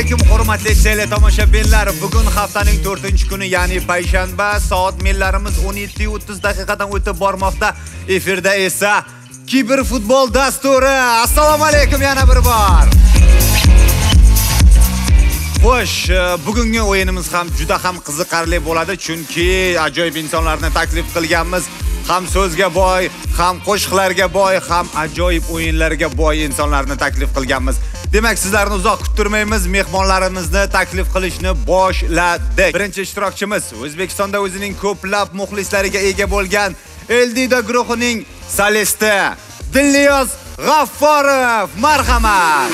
alaykum hurmatli teletomoshabinlar. Bugun haftaning 4-kuni, ya'ni payshanba, soat millarimiz 17:30 daqiqadan o'tib bormoqda. Efirda esa Kiber futbol dasturi. Assalomu alaykum yana bir bor. Xo'sh, bugungi o'yinimiz ham juda ham qiziqarli bo'ladi, chunki ajoyib insonlarni taklif qilganmiz. Ham so'zga boy, ham qo'shiqlarga boy, ham ajoyib o'yinlarga boy insonlarni taklif qilganmiz. Demak, sizlarni uzoq kuttirmaymiz, mehmonlarimizni taklif qilishni boshladik. Birinchi ishtirokchimiz O'zbekistonda o'zining ko'plab muxlislariga ega bo'lgan Eldida guruhining solisti Dilniyoz G'afforov. Marhamat.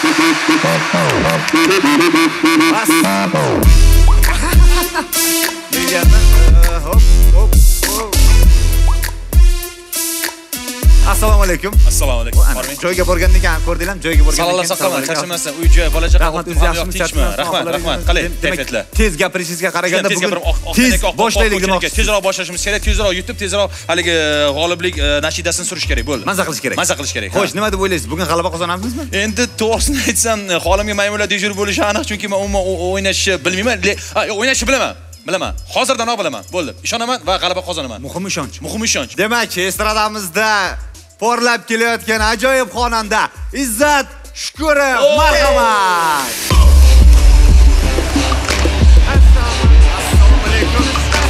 Assalomu alaykum. Assalomu alaykum. Joyga borgandan keyin ko'rdinglarmi? Joyga borgandan keyin. Salomat saqlaman, charchamasdan. Uy-joy, bola-chaqa tinchmi? Rahmat. Qalay, kayfiyatlar? Tez gapirishingizga qaraganda bugun tez boshlaylik demoqchi. Tezroq boshlashimiz kerak, tezroq yutib, tezroq haligi g'oliblik nashidasini surish kerak bo'ldi. Maza qilish kerak. Xo'sh, nima deb o'ylaysiz? Bugun g'alaba qozonamizmi? Endi to'g'risini aytsam, xolimga maymunlar dejur bo'lishi aniq, chunki men umuman o'ynashni bilmayman. O'ynashni bilaman. Hozirdan bilaman. Bo'ldi. Ishonaman va g'alaba qozonaman. Muhim ishonch. Demak, estradamizda porlab kelayotgan ajoyib xonanda Izzat Shukurov. Marhamat. Assalomu alaykum.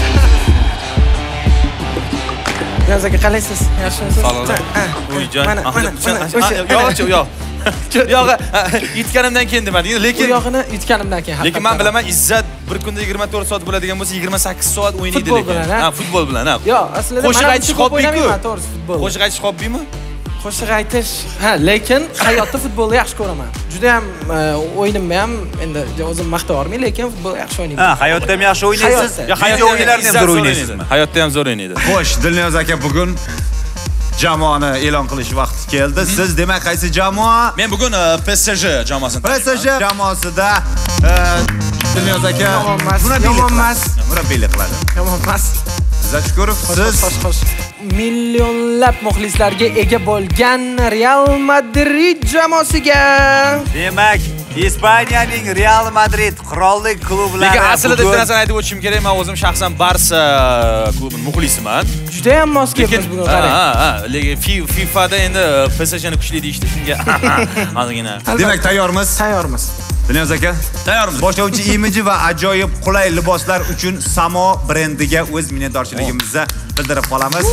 Niyoz aka, qalaysiz? Yaxshimisiz? Salomat. Uy-joy. Yo'q. Yog'i yutganimdan keyin demadingiz, lekin yog'ini yutganimdan keyin. Lekin men bilaman, Izzat bir kunda 24 soat bo'ladigan bo'lsa, 28 soat o'ynaydi lekin. Futbol bilan. Yo'q, aslida qo'shiq aytish hobbi-ku. To'g'ri, futbol. Qo'shiq aytish hobbimi? Qo'shiq aytish, lekin hayotda futbolni yaxshi ko'raman. Juda ham o'yinimni ham endi o'zim maqtay olmayman, lekin futbolni yaxshi o'ynayman. Hayotda ham yaxshi o'ynaysiz? Yo, hayotda o'yinlarni ham zo'r o'ynaysizmi? Hayotda ham zo'r o'ynaydi. Xo'sh, Dilniyoz aka, bugun jamoani e'lon qilish vaqti keldi. Siz demak qaysi jamoa? Men bugun PSG jamoasini. PSG jamoasida Dilniyoz aka yomon emas. Murabbiylik qiladi. Yomon emas. Izzat Shukurov, siz millionlab muxlislarga ega bo'lgan Real Madrid jamoasiga. Demak, Ispaniyaning Real Madrid qirollik klublari. Lekin aslida bir narsani aytib o'tishim kerak, men o'zim shaxsan Barsa klubining muxlisiman. Juda ham mos kelibmiz bugun qarang. Lekin FIFAda endi PSJni kuchli deyishdi, shunga ozgina. Demak, tayyormiz? Tayyormiz. Dilniyoz aka, tayyormiz. Boshlovchi imiji va ajoyib qulay liboslar uchun Samo brendiga o'z minnatdorchiligimizni bildirib qolamiz.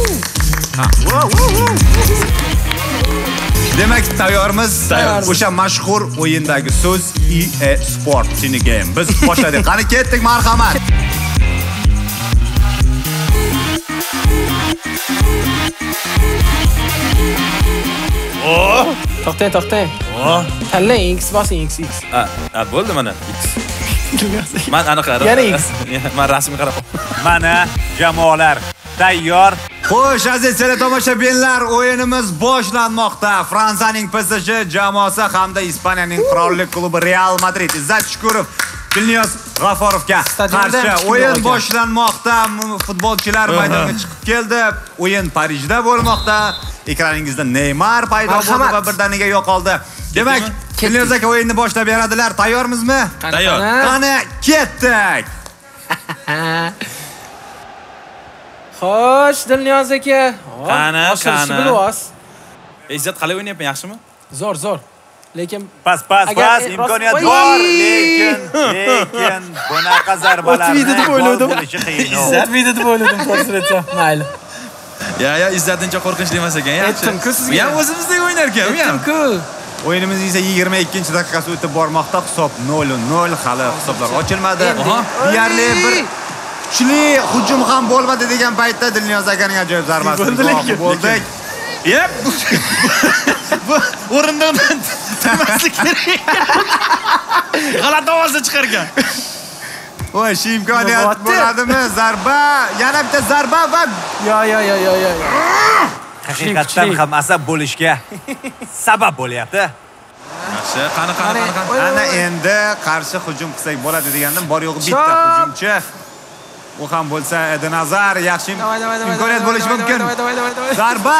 Demak, tayyormiz. O'sha mashhur o'yindagi so'z EA Sport Cine Game. Biz boshladik. Qani ketdik, marhamat. To'xtang. Tanlang, X bosing, X. Bo'ldi mana X. Men aniq yana X. Men rasmga qarab. Mana jamoalar tayyor. Xo'sh, aziz teletomoshabinlar, o'yinimiz boshlanmoqda. Fransiyaning PSG jamoasi hamda Ispaniyaning qirollik klubi Real Madrid Izzat Shukurov Dilniyoz G'afforovga qarshi o'yin boshlanmoqda. Futbolchilar maydonga chiqib keldi. O'yin Parijda bo'lmoqda. Ekraningizda Neymar paydo bo'ldi va birdaniga yo'qoldi. Demak, Dilniyoz aka o'yinni boshlab beradilar. Tayyormizmi? Tayyor. Qani ketdik. Xo'sh, Dilniyoz aka. Qani. Biloz. Izzat qalay o'ynayapsan, yaxshimi? Zo'r. Lekin pas, imkoniyat bor, lekin bunaqa zarbalarni deb o'yladim. Izzat video deb o'yladim, to'g'risini aytsam. Mayli. Ya, Izzatnincha qo'rqinchli emas ekan, yaxshi. Aytdim-ku sizga. Bu ham o'zimizdek o'ynar ekan, bu ham. Aytdim-ku. O'yinimiz esa 22-daqiqasi o'tib bormoqda. Hisob 0-0, hali hisoblar ochilmadi. Deyarli bir kuchli hujum ham bo'lmadi degan paytda Dilniyoz akaning ajoyib zarbasi bo'ldik. Yep. Bu o'rindan turmaslik kerak. G'alati ovozda chiqargan. Voy, shu imkoniyat bo'ladimi? Zarba, yana bitta zarba va yo. Haqiqatan ham asab bo'lishga sabab bo'lyapti. Yaxshi, qani. Ana endi qarshi hujum qilsak bo'ladi degandim. Bor yo'q bitta hujumchi. U ham bo'lsa Eden Hazard yaxshi imkoniyat bo'lishi mumkin. Zarba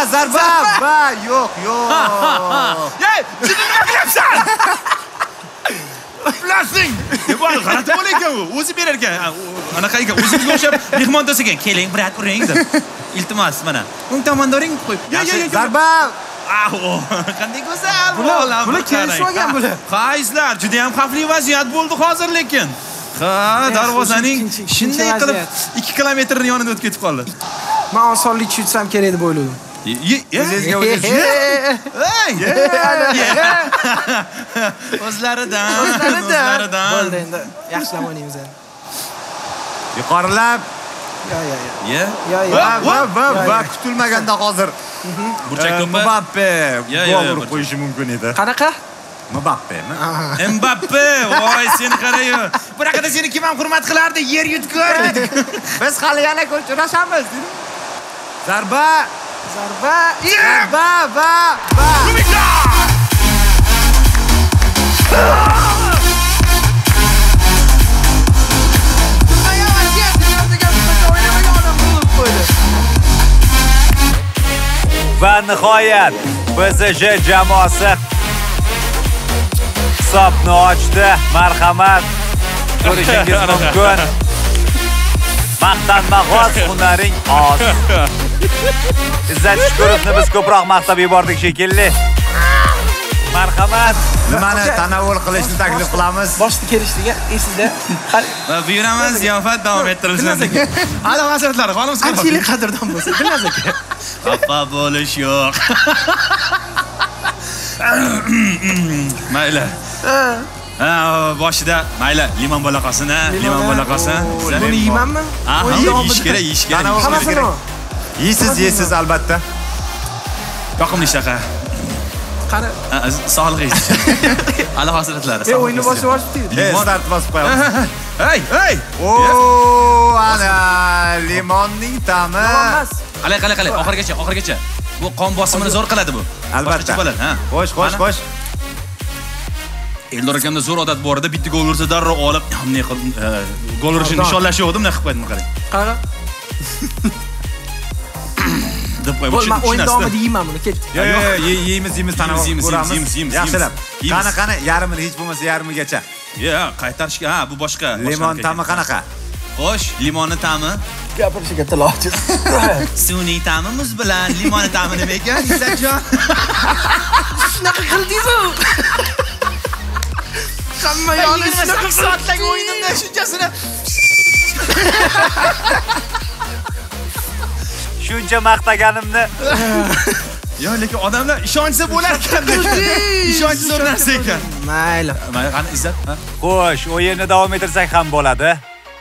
va yo'q. Ey, nima qilyapsan? Plasting. Bu g'alati bo'lar ekan u. O'zi berar ekan. Anaqa ekan, o'zimizga o'xshab mehmon do'st ekan. Keling, brat, uring deb. Iltimos, mana. O'ng tomondoring qo'yib. Zarba. Qanday go'zal. Bular kelishib olgan bular. Qayslar, juda ham xavfli vaziyat bo'ldi hozir lekin. Ha, darvozaning shunday qilib 2 kilometrni yonidan o'tib ketib qoldi. Men osonlik tushsam kerak deb o'yladim. O'zingizga o'zingiz. O'zlaridan. Bo'ldi endi. Yaxshilab o'ynaymiz endi. Yuqorilab. Va kutilmaganda hozir. Burchak to'pi. Mbappe gol urib qo'yishi mumkin edi. Qanaqa? Mbappemi? Mbappe, voy seni qara-yu. Bunaqada seni kim ham hurmat qilardi, yer yutgur. Biz hali yana ko'chirashamiz. Zarba. Va. Rumika! Va nihoyat PSG jamoasi hisobni ochdi. Marhamat. Ko'rishingiz mumkin. Maqtanmag'oz hunaring oz. Izzat Shukurovni biz ko'proq maqtab yubordik shekilli. Marhamat. Nimani tanovul qilishni taklif qilamiz? Boshda kelishdiga esingizda. Va buyuramiz, ziyofat davom ettirilsin. Hali maslahatlar, xonimiz qilib. Qanchalik qadrdon bo'lsa, Dilnoz aka. Xafa bo'lish yo'q. Mayli. Boshida mayli, limon bo'la qolsin, limon bo'la qolsin. Buni yeymanmi? Yeyish kerak. Hammasini. Yeysiz albatta. Yoqimli shaqa. Qani, sog'liq ish. Hali hasratlari. o'yinni boshlashdi. Start bosib qo'yamiz. Hey! Ana limonning ta'mi. Qalay, oxirigacha. Bu qon bosimini zo'r qiladi bu. Albatta. Xo'sh. Eldor akamda zo'r odat bor edi, bitta gol ursa darrov olib, ne qilib, gol urishni nishonlashuvdim, ne qilib qo'ydim, qarang. Qanaqa? Deb qo'yib, Men o'yin davomida yeyman buni, ketdi. Yo'q, yeymiz, tanovul ko'ramiz. Yeymiz. Yaxshilab. Qani, yarmini hech bo'lmasa yarmigacha. Qaytarishga, bu boshqa. Limon ta'mi qanaqa? Xo'sh, limonni ta'mi? Gapirishiga til ochiq. Sun'iy ta'mi muz bilan, limonni ta'mi nima ekan, Izzatjon? Shunaqa qildingiz-ku. Hamma yoni shunaqa soatdagi o'yinimda shunchasini Shuncha maqtaganimni. Yo'q, lekin odamlar ishonsa bo'lar ekan. Ishonchi zo'r narsa ekan. Mayli. Qani Izzat, Xo'sh, o'yinni davom ettirsak ham bo'ladi.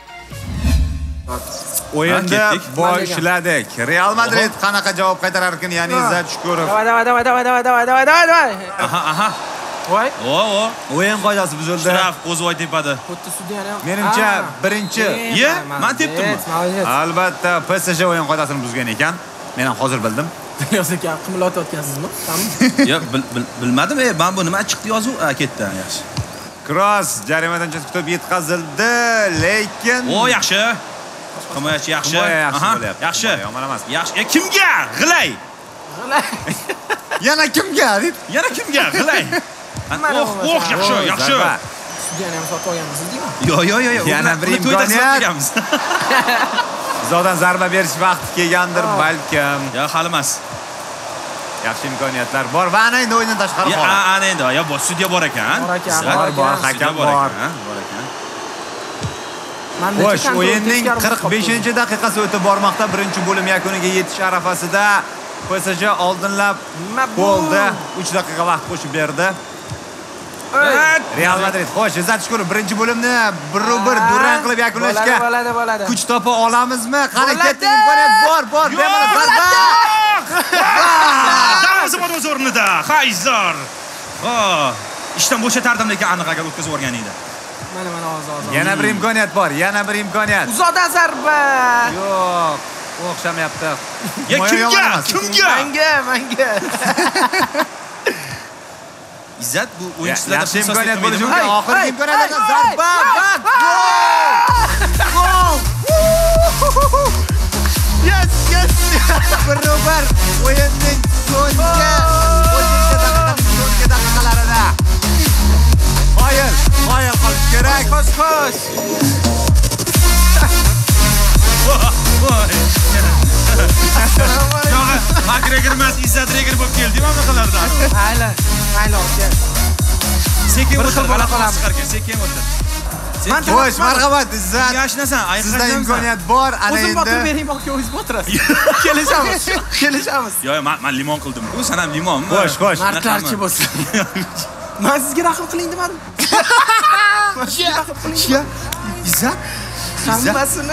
O'yinda boshladik. Real Madrid qanaqa javob qaytarar ekan, ya'ni Izzat Shukurov. Davay. Aha. Voy. O'yin qoidasi buzildi. Shraf qo'zvoy tepada. Xuddi sudya ham. Menimcha birinchi. Men tepdimmi? Albatta, PSG o'yin qoidasini buzgan ekan. Men ham hozir bildim. Dilnoz aka, qimlatayotgansizmi? Yo'q, bilmadim. Men bu nima chiqdi yozuv? Ketdi, yaxshi. Cross jarimadan chiqib yetkazildi, lekin yaxshi. Himoyachi yaxshi. Yaxshi. Yomon emas. Yaxshi. Kimga? G'ilay. Yana kimga? G'ilay. Yaxshi. Sudyani ham sotib olganmisiz deymi? Yo'q. Yana bir imkoniyat. Zodan zarba berish vaqti kelgandir balkim. Yo'q, hali emas. Yaxshi imkoniyatlar bor va ana endi o'yindan tashqari holat. Ana endi, sudya bor ekan. Bor, hakam bor. Xo'sh, o'yinning 45-daqiqasi o'tib bormoqda. Birinchi bo'lim yakuniga yetish arafasida PSG oldinlab bo'ldi. 3 daqiqa vaqt qo'shib berdi. Real Madrid. Xo'sh, Izzat Shukurov birinchi bo'limni 1-1 durang qilib yakunlashga bo'ladi. Kuch topa olamizmi? Qani katta imkoniyat bor. Bemalol zarba. Darvozabon o'z o'rnida. Hayzor. Ishdan bo'shatardim lekin aniq agar o'tkazib o'rgan edi. Mana hozir. Yana bir imkoniyat bor. Uzoqdan zarba. Yo'q, o'xshamayapti. Kimga? Menga. Izzat bu o'yinchilarga yaxshi imkoniyat bo'lishi mumkin. Oxirgi imkoniyatdan zarba va gol! Yes! 1-1 o'yinning so'nggi daqiqalarida. Qoyil kerak. Xo'sh. Yo'q, Makgregor emas, Izzat Regor bo'lib keldi-ku bunaqalardan. Mayli, aka. Sekin Bir o'tir, xil g'alati qolamiz. chiqar ekan, sekin o'tir. Xo'sh, marhamat Izzat. Yashnasan, Sizda imkoniyat bor, ana O'zim botirib endi. bering, balki o'zingiz botirasiz. Kelishamiz. Yo'q, men limon qildim. U san ham limonmi? Xo'sh. Martlarchi bo'lsin. Men sizga rahm qiling demadim. Izzat. Hammasini.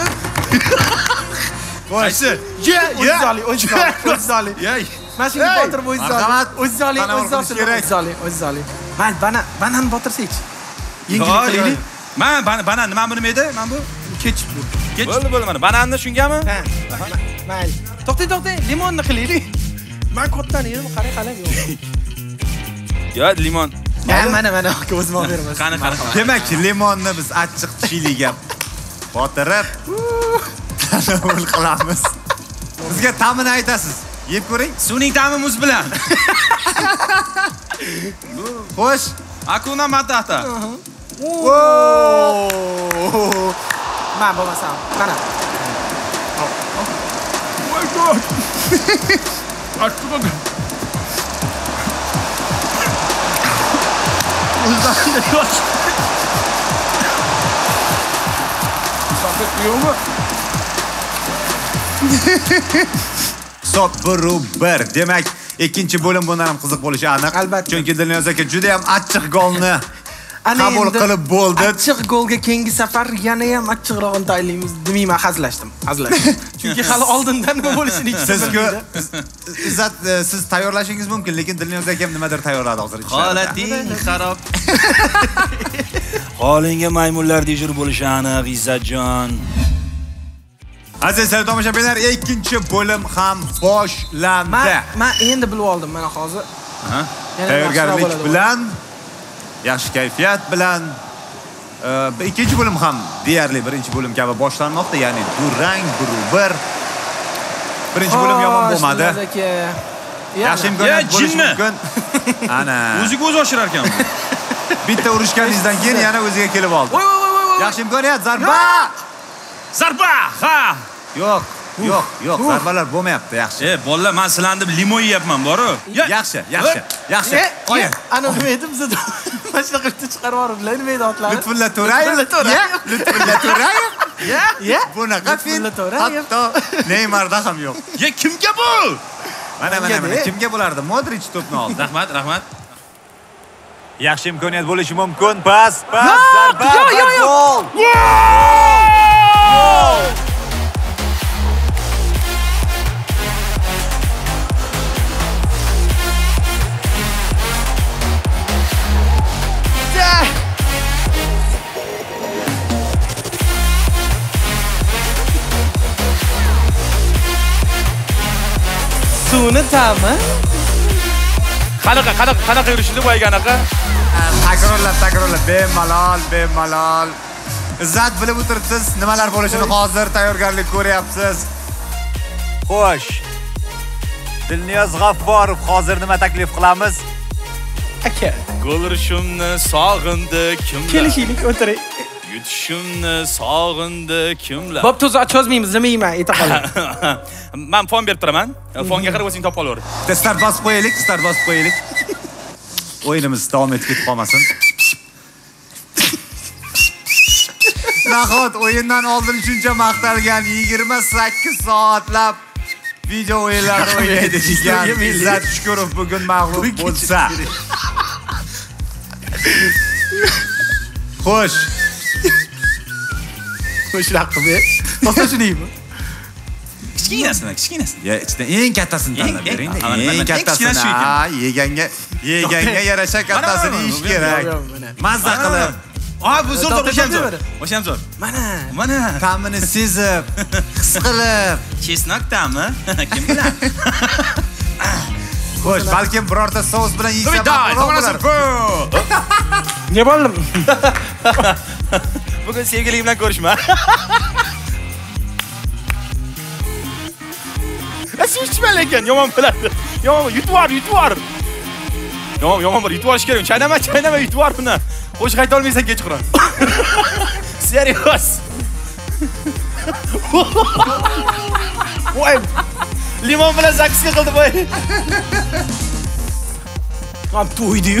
Qaysi? O'zingiz oling. Yey. Mashina botirib o'zingiz oling. Marhamat. O'zingiz oling, o'zingiz oling. Mayli, banani botirsangchi. Yengil. Banan nima bunim edi? Men bu Kechib bu. bo'ldi mana. Bananni shungami? Ha. Mayli. To'xtang, limonni qilaylik. Men kattani yedim, qarang yo'q. Yo'q, limon. Mana aka o'zim olib beraman. Qani. Demak, limonni biz achchiq chiliga botirib tanovul qilamiz. Bizga ta'mini aytasiz. Yeb ko'ring. Suvning ta'mi muz bilan. Xo'sh. Akuna matata. Men bo'lmasam, mana. Hisob 1-1. Demak, ikkinchi bo'lim bundan ham qiziq bo'lishi aniq. Albatta. Chunki Dilniyoz aka juda ham achchiq golni qabul qilib bo'ldi. Achchiq golga keyingi safar yana ham achchiqrog'ini tayinlaymiz demayman, hazlashdim. Chunki hali oldindan nima bo'lishini Sizga Izzat, siz tayyorlashingiz mumkin, lekin Dilniyoz aka ham nimadir tayyorladi hozir. Holating xarob. Holingga maymunlar dejur bo'lishi aniq, Izzatjon. Aziz tomoshabinlar, ikkinchi bo'lim ham boshlandi. Men endi bilib oldim mana hozir. Tayyorgarlik bilan, yaxshi kayfiyat bilan ikkinchi bo'lim ham deyarli birinchi bo'lim kabi boshlanmoqda, ya'ni durang 1-1. Birinchi bo'lim yomon bo'lmadi. Yaxshi imkoniyat bo'lishi mumkin. Ana. O'ziga o'zi oshirar ekan. Bitta urishganingizdan keyin yana o'ziga kelib oldi. Yaxshi imkoniyat, zarba! Zarba! Ha! Yo'q, zarbalar bo'lmayapti, yaxshi. Bolalar, men sizlarni limon yeyapman, boru. Yaxshi. Qo'ying. Ana nima edi bizda? Mana shunaqa qilib chiqarib yuboribdilar, nima edi otlar? Lutfulla To'rayev. Bunaqa fil hatto Neymarda ham yo'q. Kimga bu? Mana kimga bo'lardi? Modric to'pni oldi. Rahmat. Yaxshi imkoniyat bo'lishi mumkin. Pas, zarba, gol. Suvni ta'mi? Qanaqa yurishni bo'yiga anaqa? Takrorlab, bemalol. Izzat, bilib o'tiribsiz, nimalar bo'lishini hozir tayyorgarlik ko'ryapsiz. Xo'sh. Dilniyoz G'afforov, hozir nima taklif qilamiz? Aka, Gol urishimni sog'indi kimlar? kelishinglik o'tiring. Yutishimni sog'indi kimlar? Bo'p, to'za chozmaymiz, nima yeyman, ayta qoling. Men fon berib turaman. Fonga qarab o'zing topib olaver. Start bosib qo'yaylik. O'yinimiz davom etib ketib qolmasin. Nahot o'yindan oldin shuncha maqtalgan 28 soatlab video o'yinlarni o'ynaydi degan Izzat Shukurov bugun mag'lub bo'lsa. Xo'sh. Xo'sh, raqib. To'xta shuningmi? Kichkinasini. Ya, ichida eng kattasini tanlab bering. Eng kattasini. Yeganga yarasha kattasini yeyish kerak. Mazza qilib. Bu zo'r. O'sha ham zo'r. Mana. Ta'mini sezib, his qilib. Chesnak ta'mi? Kim bilan? Xo'sh, balkim birorta sous bilan yeysa bo'lar. Ne bo'ldim? Bugun sevgilim bilan ko'rishma. Suv ichma lekin, yomon bo'ladi. Yomon, yutib yubor. Yomon, yutib yuborish kerak. Chaynama, yutib yubor buni. Qo'shiq ayta olmaysan kechqurun. Serios. Voy. Limon bilan zaksga qildi voy. Ham to'ydi-yu.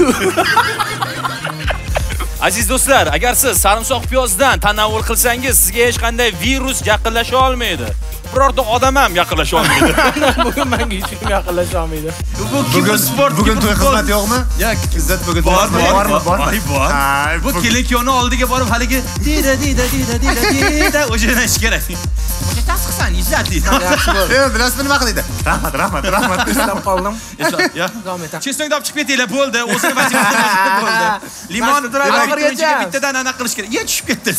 Aziz do'stlar, agar siz sarimsoq piyozdan tanovul qilsangiz, sizga hech qanday virus yaqinlasha olmaydi. Birorta odam ham yaqinlasha olmaydi. Bugun menga hech kim yaqinlasha olmaydi. Bugun to'y xizmat yo'qmi? Yo'q, Izzat bugun bormi? Bor. Bu kelin-kuyovni oldiga borib haligi dida o'shani ish kerak. O'sha tasqsan, Izzat deydi. Yaxshi bo'ldi. Bilasizmi nima qildi? Rahmat. Eslab qoldim. Ya. Davom etamiz. Chesnokni olib chiqib ketinglar, bo'ldi. O'zini vazifasini bo'ldi. Limon oxirgacha bittadan aniq qilish kerak. Ye tushib ketdi.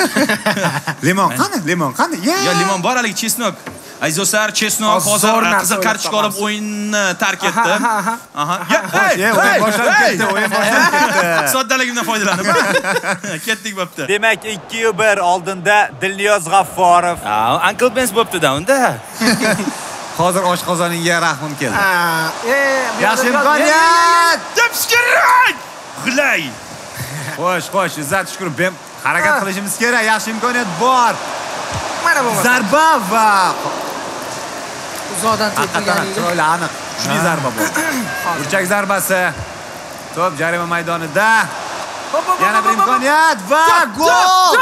Limon qani? Ya limon bor haligi chesnok. Aziz do'stlar, chesnok hozir qizil kartochka olib o'yinni tark etdi. Aha. O'yin boshlanib ketdi. Soddaligimdan foydalanib ketdik bo'pti. Demak, 2-1 oldinda Dilniyoz G'afforov. Uncle Benz bo'pti-da unda. Hozir oshqozoningga rahmim keldi. Yaxshi Yaxshi imkoniyat. Dipskirak! G'ilay. Xo'sh, Izzat Shukurov, harakat qilishimiz kerak. Yaxshi imkoniyat bor. Mana bu. Zarba va uzoqdan tepilganingda chiroyli aniq. Kuchli zarba bu. Burchak zarbasi. To'p jarima maydonida. Yana bir imkoniyat va gol!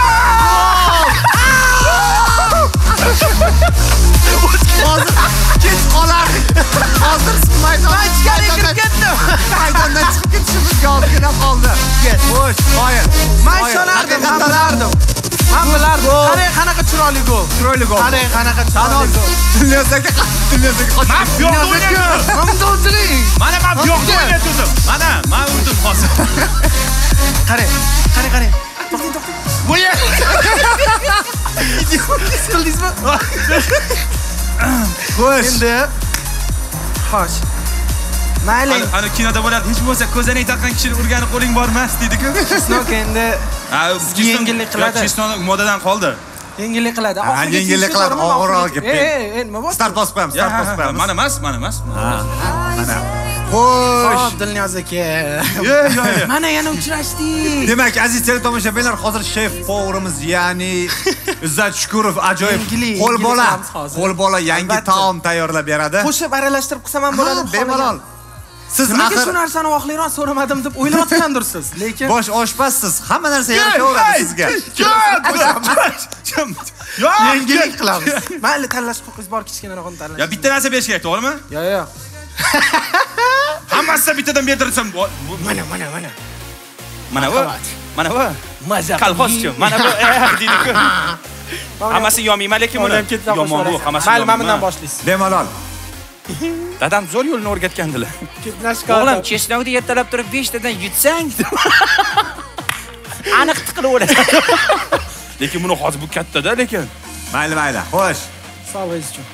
Hozir kech qolardik. Hozir maydondan chiqib ketdim. Maydondan chiqib ketishimizga ozgina qoldi. Xo'sh, qoyil. Men ishonardim, men bilardim. Men bilardim. Qarang, qanaqa chiroyli gol. Chiroyli gol. Qarang, qanaqa chiroyli gol. Dilniyozaga qochib. Mamdodchilik. Mana men yo'qda o'ynatdim. Men urdim hozir. Qarang. To'xting. Voy! Qildingizmi? Xo'sh. Endi xo'sh. Mayli. Ana kinoda bo'ladi, hech bo'lmasa ko'zoynak taqqan kishini urgani qo'ling bormas deydi-ku. Snok endi yengillik qiladi. Chesnok modadan qoldi. Yengillik qiladi. Yengillik qiladi, og'irroq gap. Nima bo'ldi? Start bosib qo'yamiz. Mana emas. Mana. Xo'sh, Xo'sh. Dilniyoz aka. Yo'q. Mana yana uchrashdik. Demak, aziz teletomoshabinlar, hozir chef povurimiz, ya'ni Izzat Shukurov ajoyib qo'lbola yangi taom tayyorlab beradi. Qo'shib aralashtirib qilsam ham bo'ladi. Bemalol. Siz nimaga axir shu narsani voqliroq so'ramadim deb o'ylayotgandirsiz, lekin bosh oshpazsiz. Hamma narsa yarashaveradi sizga. Yengillik qilamiz. Mayli, tanlash huquqingiz bor, kichkinaroqni tanlash. Ya bitta narsa berish kerak, to'g'rimi? Yo'q. Hammasidan bittadan berdirsam, Mana. mana bu. Maza. Kolxozchi. Mana bu deydi-ku. Hammasi yomiyman, lekin buni yomon bu, hammasi. Mayli, men bundan boshlaysiz. Bemalol. Dadam zo'r yo'lni o'rgatgandilar. O'g'lim, chesnokni ertalab turib 5 tadan yutsang, aniq tiqilib o'ladi. Lekin buni hozir bu katta-da, lekin. Mayli. Xo'sh. sog'ingiz uchun.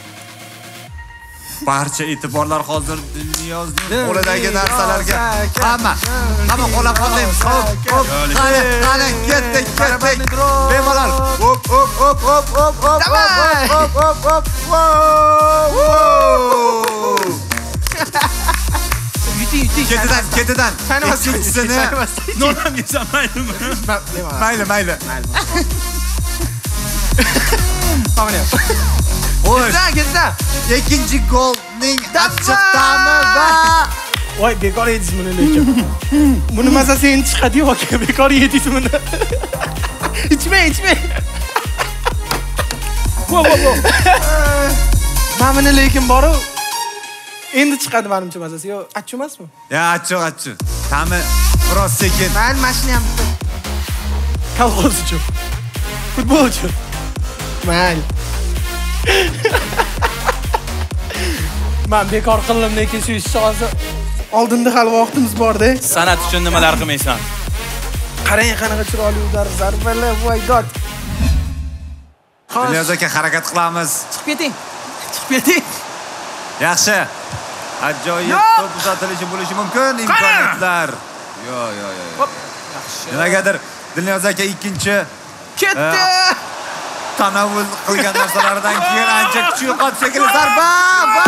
Barcha e'tiborlar hozir Dilniyozning qo'lidagi narsalarga. Hamma qo'llab qolamiz. Hop. Qani, ketdik. Bemalol. Hop. Yuting. Ketidan. Ikkinchisini Nonam yesam maylimi? mayli. Tamam. Xo'sh. Ketsa. Ikkinchi golning achchiq ta'mi va Voy, bekor yedingiz buni lekin. Buni mazasi endi chiqadi-yu, aka, bekor yedingiz buni. Ichmang. Vo. Men buni lekin boru endi chiqadi menimcha mazasi. Yo, achchiq emasmi? ya achchiq. Ta'mi biroz sekin. Men mashina ham bitta. Kolxoz uchun. Futbol uchun. Mayli. Men bekor qildim, lekin shu ishni hozir oldinda hali vaqtimiz bor-da. San'at uchun nimalar qilmaysan? Qarang, qanaqa chiroyli udar zarbalar, voy god. Dilniyoz aka harakat qilamiz. Chiqib keting. Yaxshi. Ajoyib to'p uzatilishi bo'lishi mumkin, imkoniyatlar. Yo'q. Hop. Yaxshi. Nimagadir Dilniyoz aka ikkinchi Ketdi. tanovul qilgan narsalaridan keyin ancha kuch yo'qotdi shekilli zarba va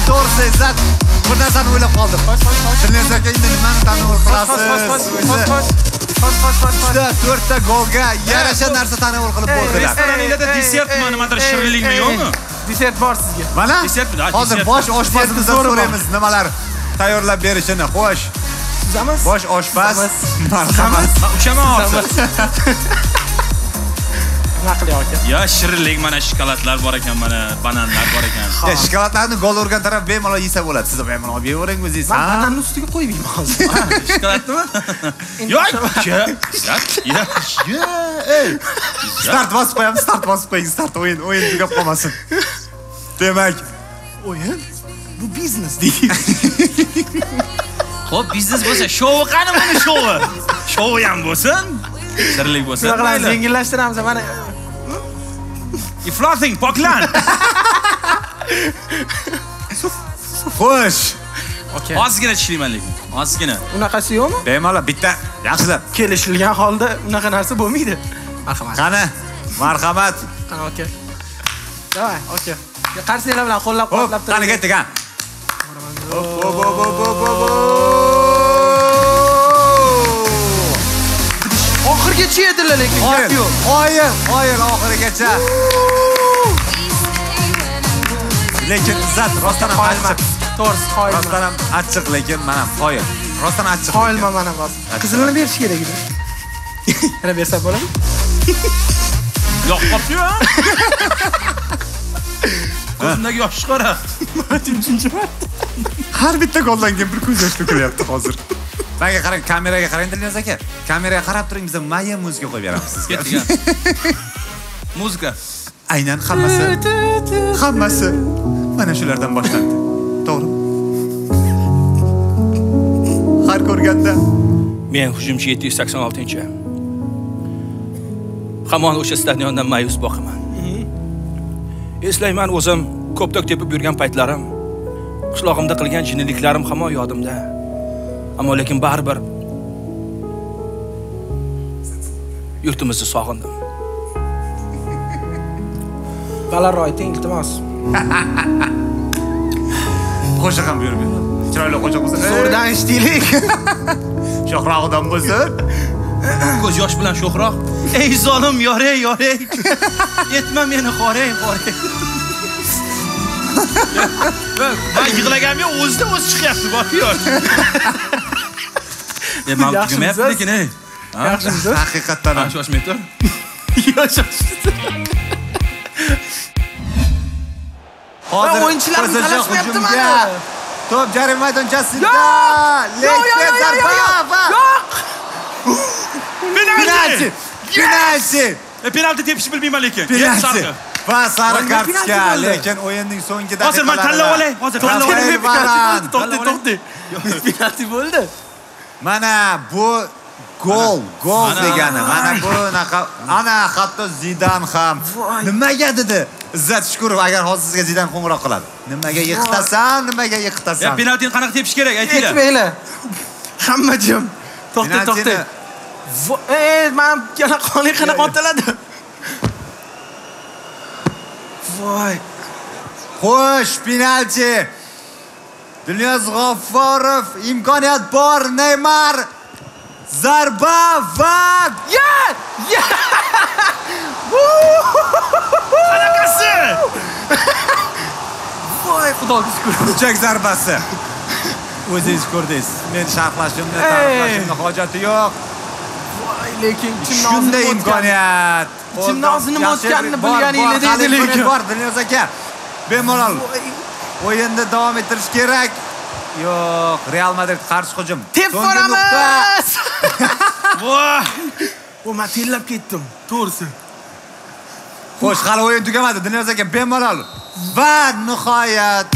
to'g'risi Izzat bir narsani o'ylab qoldim. Dilnoz aka endi nimani tanovul qilasiz? Juda 4 ta golga yarasha narsa tanovul qilib bo'ldilar. Restoraningizda desertmi, nimadir shirinlikmi yo'qmi? Desert bor sizga. Mana Desertmi? hozir bosh oshpazimizdan so'raymiz nimalar tayyorlab berishini. Xo'sh. Sizamiz? Bosh oshpaz. Marhamat. Uchaman hozir. Nima qilyapti? Ya shirinlik mana shokoladlar bor ekan, mana bananlar bor ekan. Ya shokoladlarni gol urgan taraf bemalol yesa bo'ladi. Siz bemalol olib yevering o'zingiz. Men bananni ustiga qo'yib yeyman hozir. Shokoladnimi? Yo'q. Ey. Start bosib qo'yamiz, start bosib qo'ying, start o'yin tugab qolmasin. Demak, O'yin? Bu biznes deydi. Xo'p, biznes bo'lsa, show qani buni showi? Show ham bo'lsin. Shirinlik bo'lsa. Nima qilamiz? Yengillashtiramiz mana. Ifloting, poklan. xo'sh. Okay. Ozgina tishlayman lekin. Ozgina. Unaqasi yo'qmi? Bemalol bitta yaxshilab. Kelishilgan holda unaqa narsa bo'lmaydi. Marhamat. Qani? Marhamat. Qani, okay. Davay, okay. Qarsinglar bilan qo'llab-quvvatlab Qani ketdik ha. Oxirgacha yedilar lekin gap yo'q. Qoyil oxirigacha. Lekin Izzat rostdan ham achchiq. To'g'risi qoyilman. Rostdan ham achchiq lekin mana qoyil. Rostdan achchiq. Qoyilman mana hozir. Qizilni berish kerak edi. Yana bersa bo'ladimi? Yo'q, qopdi-yu. Ko'zimdagi yosh qara. Uchinchi marta. Har bitta goldan keyin bir ko'z yosh to'kilyapti hozir. Menga qarang, kameraga qarang Dilnoz aka. Kameraga qarab turing, biz maya muzika qo'yib beramiz sizga. Ketdik. Muzika. Aynan hammasi mana shulardan boshlandi. To'g'ri? Har ko'rganda Men hujumchi 786-chi. Hamon o'sha stadiondan ma'yus boqaman. Eslayman o'zim ko'ptok tepib yurgan paytlarim, qishlog'imda qilgan jinniklarim hamon yodimda. Ammo lekin baribir yurtimizni sog'indim. Balarro ayting, iltimos. qo'shiq ham buyurmayman. Chiroyli qo'shiq bo'lsa, Zo'rdan eshitaylik. sho'xrog'idan bo'lsin. Ko'z yosh bilan sho'xroq. Ey zolim, yorey. Yetma meni qorey. Ben yig'laganimga o'zida o'z chiqyapti, bor-yor. Men tugamayapti lekin, ey. Yaxshimisiz? Haqiqatdan ham. Shoshmayapti. Hozir o'yinchilarni talashmayapti mana. To'p jarima maydonchasida. Lekin zarba va penalti. Penalti tepishni bilmayman lekin. Penalti. Va sariq kartochka, lekin o'yinning so'nggi daqiqalarida. Hozir men tanlab olay. To'xta. Penalti bo'ldi. Mana bu gol degani. Mana bu ana hatto Zidan ham nimaga dedi? Izzat Shukurov agar hozir sizga Zidan qo'ng'iroq qiladi. Nimaga yiqitasan? Ya penaltini qanaqa tepish kerak? Aytinglar. Aytmanglar. Hamma jim. To'xta. Men qanaqa otiladi? Voy. Xo'sh, penalti. Dilnoz G'offorov, imkoniyat bor, Neymar. Zarba va Qanaqasi? Voy, xudoga shukr. Kuchak zarbasi. O'zingiz ko'rdingiz. Men ta'riflashimni hojati yo'q. Voy, lekin Shunday imkoniyat. Ichimdan o'zini o'tganini bilganingiz edi lekin. Bor, Dilnoz aka. Bemalol. O'yinni davom ettirish kerak. Yo'q, Real Madrid qarshi hujum. Tep boramiz. Voy! Men tillab ketdim, to'g'risi. Xo'sh, hali o'yin tugamadi. Dilnoz aka bemalol. Va nihoyat.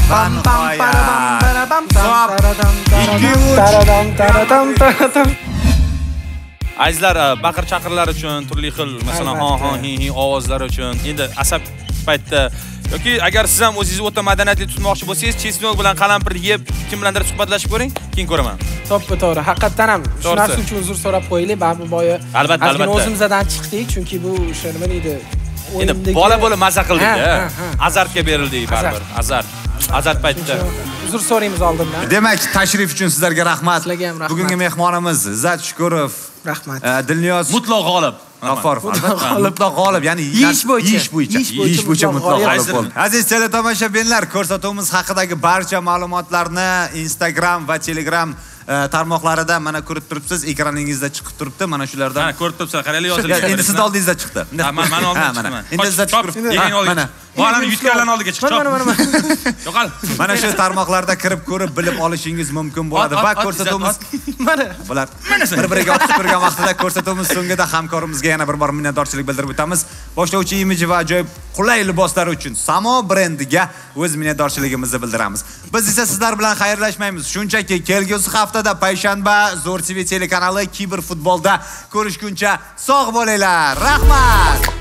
Azizlar, baqir chaqirlar uchun, turli xil, masalan, hi ovozlar uchun, endi asab paytda yoki agar siz ham o'zingizni o'ta madaniyatli tutmoqchi bo'lsangiz, chesnok bilan qalampir yeb, kim bilandir suhbatlashib ko'ring, keyin ko'raman. To'g'ri. Haqiqatan ham shu narsa uchun uzr so'rab qo'yaylik. Baribir boya albatta o'zimizdan chiqdik, chunki bu o'sha nima deydi? Endi bola maza qildik-a. Azartga berildik baribir. Azart. Azat paytda. Uzr so'raymiz oldindan. Demak, tashrif uchun sizlarga rahmat. Sizlarga ham rahmat. Bugungi mehmonimiz Izzat Shukurov, Rahmat. Dilniyoz Mutlaq g'olib. G'affarov. Mutlaq g'olib, ya'ni Yish bo'yicha. Yish bo'yicha mutlaq g'olib Qaysidir? bo'ldi. Aziz teletomoshabinlar, ko'rsatuvimiz haqidagi barcha ma'lumotlarni Instagram va Telegram tarmoqlarida mana ko'rib turibsiz, ekraningizda chiqib turibdi. Mana shulardan. Mana ko'rib turibsizlar, qaranglar yozilgan. Endi siz oldingizda chiqdi. Men oldimda chiqman. Endi Izzat Shukurov. Mana. Bolam yutganlarning oldiga chiq. Mana. Yo'qol. Mana shu tarmoqlarda kirib ko'rib bilib olishingiz mumkin bo'ladi va ko'rsatuvimiz Mana. bular bir-biriga otib turgan vaqtida ko'rsatuvimiz so'ngida hamkorimizga yana bir bor minnatdorchilik bildirib o'tamiz. Boshlovchi imiji va ajoyib qulay liboslar uchun Samo brendiga o'z minnatdorchiligimizni bildiramiz. Biz esa sizlar bilan xayrlashmaymiz. Shunchaki kelgusi haftada payshanba Zo'r TV telekanali kiberfutbolda ko'rishguncha sog' bo'linglar. Rahmat.